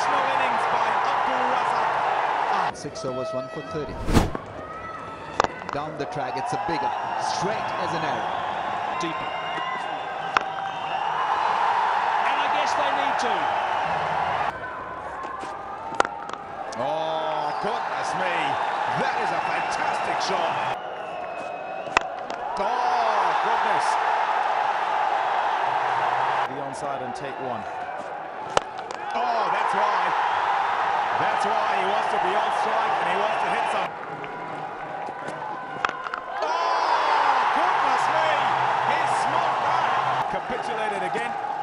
Sensational innings by Abdul Razzaq. 6 overs, 1 for 30. Down the track, it's a big one. Straight as an arrow. Deeper. And I guess they need to. Oh, goodness me. That is a fantastic shot. Oh, goodness. The onside and take one. Oh, that's why. That's why he wants to be on strike and he wants to hit some. Oh, goodness me. He smoked that. Capitulated again.